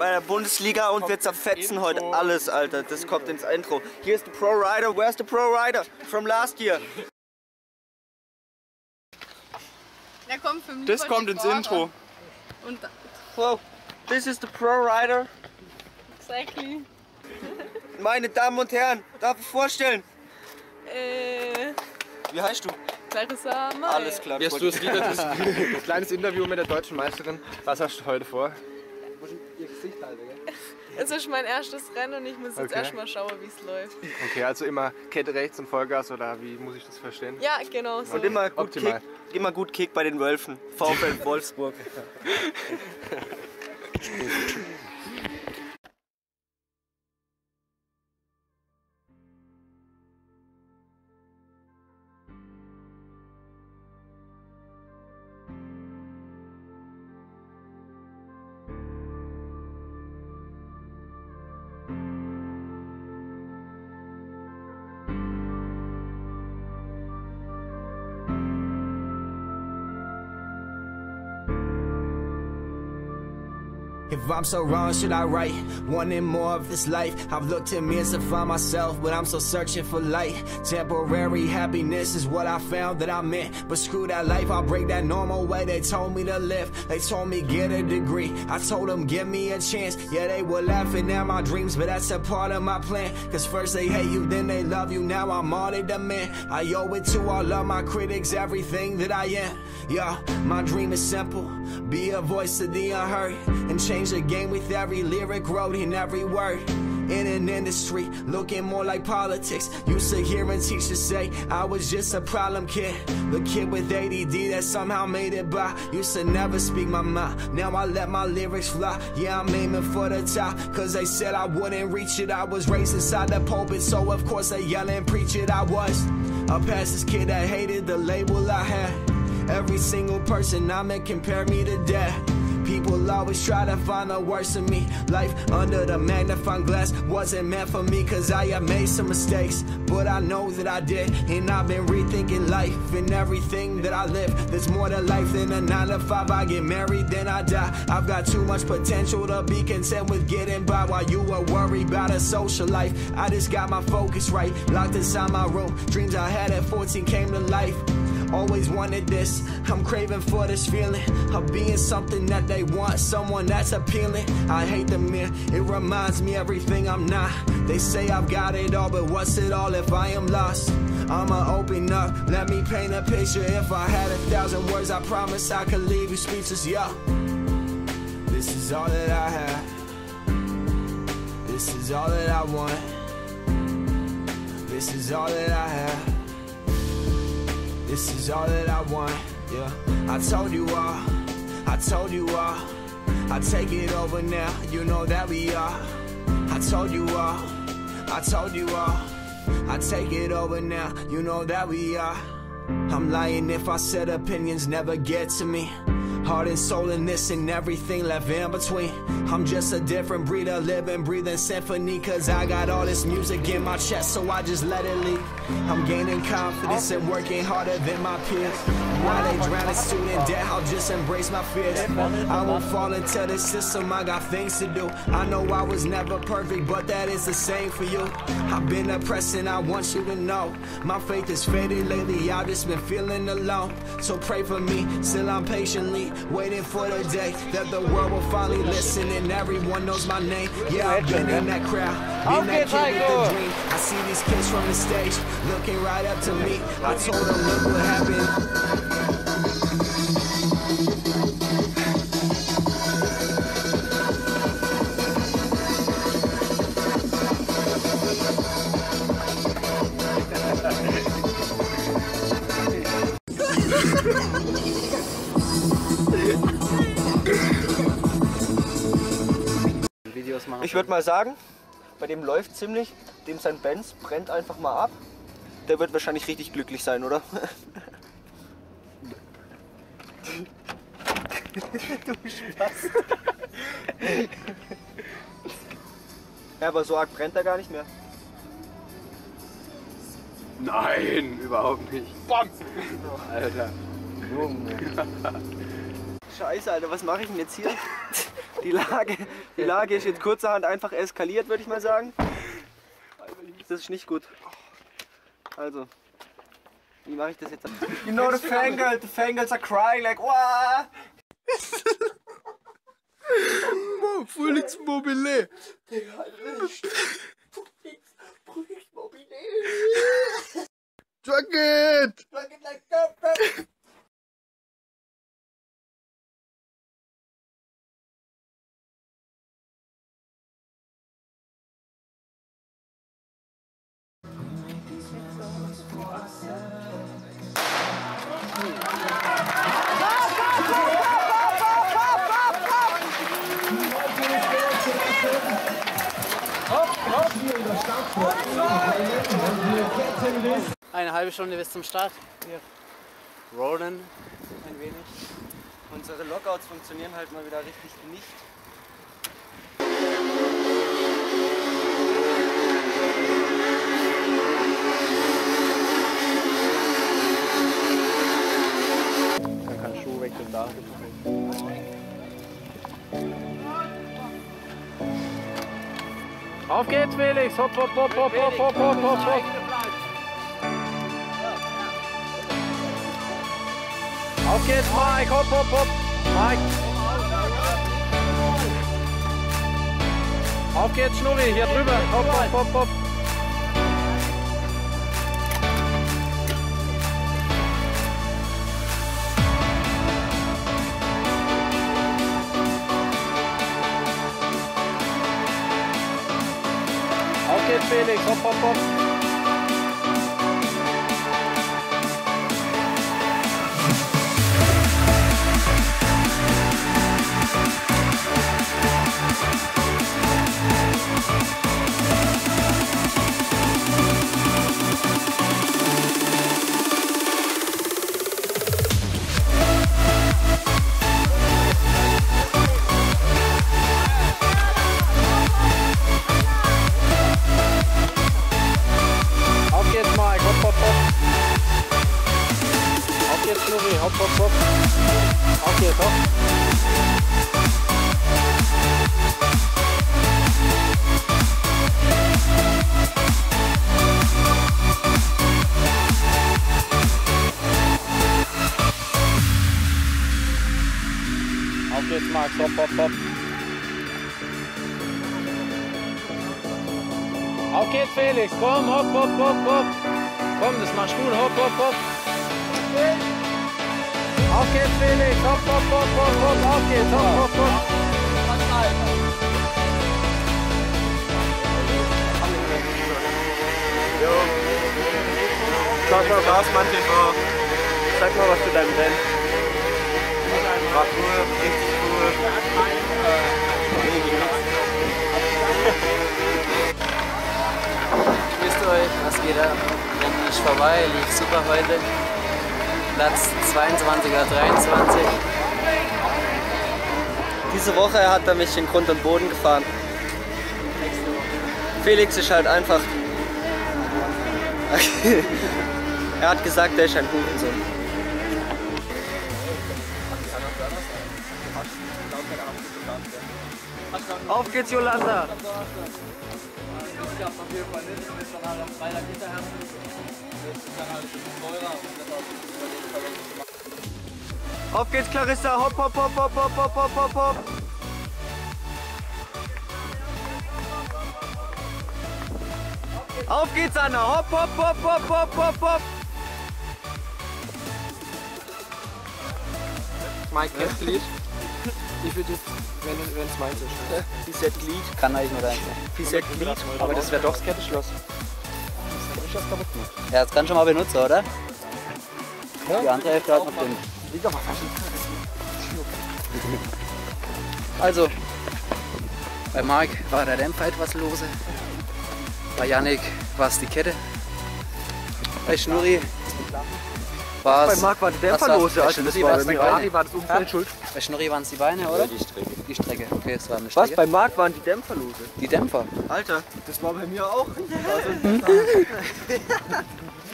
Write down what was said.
bei der Bundesliga und wir zerfetzen heute alles, Alter. Das kommt ins Intro. Hier ist der Pro Rider. Where's the Pro Rider from last year? Ja, komm, für mich das kommt ins Intro. Und Wow, this is the Pro Rider. Exactly. Meine Damen und Herren, darf ich vorstellen? Wie heißt du? Clarissa May. Alles klar. Wirst du das Lied, das kleines Interview mit der deutschen Meisterin. Was hast du heute vor? Ihr Gesicht halten, gell? Es ist mein erstes Rennen und ich muss jetzt erstmal schauen, wie es läuft. Okay, also immer Kette rechts und Vollgas oder wie muss ich das verstehen? Ja, genau so. Und immer gut Kick bei den Wölfen. VfL Wolfsburg. If I'm so wrong, should I right? Wanting more of this life. I've looked in mirrors to find myself, but I'm still searching for light. Temporary happiness is what I found that I meant. But screw that life, I'll break that normal way they told me to live. They told me get a degree, I told them give me a chance. Yeah, they were laughing at my dreams, but that's a part of my plan. Cause first they hate you, then they love you, now I'm on it, the man. I owe it to all of my critics, everything that I am. Yeah, my dream is simple, be a voice to the unheard, and change the game with every lyric wrote in every word. In an industry looking more like politics. Used to hearing teachers say I was just a problem kid, the kid with ADD that somehow made it by. Used to never speak my mind, now I let my lyrics fly. Yeah, I'm aiming for the top, cause they said I wouldn't reach it. I was raised inside the pulpit, so of course they yell and preach it. I was a pastor's kid that hated the label I had. Every single person I met compared me to death. People always try to find the worst in me. Life under the magnifying glass wasn't meant for me, cause I have made some mistakes, but I know that I did. And I've been rethinking life and everything that I live. There's more to life than a 9 to 5. I get married, then I die. I've got too much potential to be content with getting by, while you were worried about a social life. I just got my focus right, locked inside my room. Dreams I had at 14 came to life. Always wanted this, I'm craving for this feeling of being something that they want, someone that's appealing. I hate the mirror, it reminds me everything I'm not. They say I've got it all, but what's it all if I am lost? I'ma open up, let me paint a picture. If I had 1,000 words, I promise I could leave you speechless, yeah. This is all that I have, this is all that I want, this is all that I have, this is all that I want, yeah. I told you all, I told you all, I take it over now, you know that we are. I told you all, I told you all, I take it over now, you know that we are. I'm lying if I said opinions never get to me. Heart and soul in this and everything left in between. I'm just a different breed, a living, breathing symphony. Cause I got all this music in my chest, so I just let it leak. I'm gaining confidence and working harder than my peers. While they drown in student debt, I'll just embrace my fears. I won't fall into the system, I got things to do. I know I was never perfect, but that is the same for you. I've been oppressed and I want you to know my faith is faded lately, I've just been feeling alone. So pray for me, still I'm patiently waiting for the day that the world will finally listen and everyone knows my name. Yeah, I've been in that crowd, been that kid with the dream. I see these kids from the stage looking right up to me. I told them look what happened. Ich würde mal sagen, bei dem läuft ziemlich, dem sein Benz brennt einfach mal ab. Der wird wahrscheinlich richtig glücklich sein, oder? Du Spaß. Ja, aber so arg brennt er gar nicht mehr. Nein, überhaupt nicht. Bam! Alter. Scheiße, Alter, was mache ich denn jetzt hier? Die Lage ist jetzt kurzerhand einfach eskaliert, würde ich mal sagen. Das ist nicht gut. Also, wie mache ich das jetzt? You know the fangirls are crying like, wow! Frühlingsmobile. Jacket! Eine halbe Stunde bis zum Start. Wir rollen ein wenig. Unsere Lockouts funktionieren halt mal wieder richtig nicht. Man kann Schuh wechseln da. Auf geht's, Felix! Hopp, hopp, hopp, hopp, hopp, hopp, hopp, hopp, hopp! Auf geht's, Mike! Hopp, hopp, hopp! Mike! Auf geht's, Schnurri! Hier drüber! Hopp, hopp, hopp, hopp! Auf geht's, Felix! Hopp, hopp, hopp! Hopp, hopp, hopp. Auf geht's, hopp. Auf geht's, Max. Hopp, hopp, hopp. Auf geht's, Felix. Komm, hopp, hopp, hopp, hopp. Komm, das machst du. Hopp, hopp, hopp. Auf geht's, Felix! Hopp, hopp, hopp, hopp, hopp! Auf geht's! Hopp, hopp, hopp! Jo. Sag mal was, Mann, TV. Sag mal was zu deinem Band. War cool, richtig cool. Grüßt euch, was geht ab? Rennen ist vorbei, lief super heute. Platz 22er 23. Diese Woche hat er mich in Grund und Boden gefahren. Felix ist halt einfach... Er hat gesagt, er ist ein Hurensohn. Auf geht's, Jolanda! Auf geht's, Clarissa! Hopp, hopp, hopp, hopp, hopp, hopp, hopp, hopp, hopp! Auf geht's, Anna! Hopp, hopp, hopp, hopp, hopp, hopp, hopp! Mike, kennst du Lied? Ich würde jetzt, wenn es meins ist. Piset-Glied. Kann eigentlich nur eins. Piset-Glied. Aber das wäre doch das Kettenschloss. Ja, das kann schon mal benutzen, oder? Die andere Hälfte hat noch drin. Liegt doch mal fast. Also, bei Marc war der Dämpfer etwas lose. Bei Yannick war es die Kette. Bei Schnurri war es... Bei Marc war die Dämpfer lose, also das war Bei Gari war das Umfeld schuld. Bei Schnurri waren es die Beine, oder? die Strecke. Die Strecke, okay, es war eine Strecke. Was? Bei Marc waren die Dämpfer lose? Die Dämpfer. Alter, das war bei mir auch.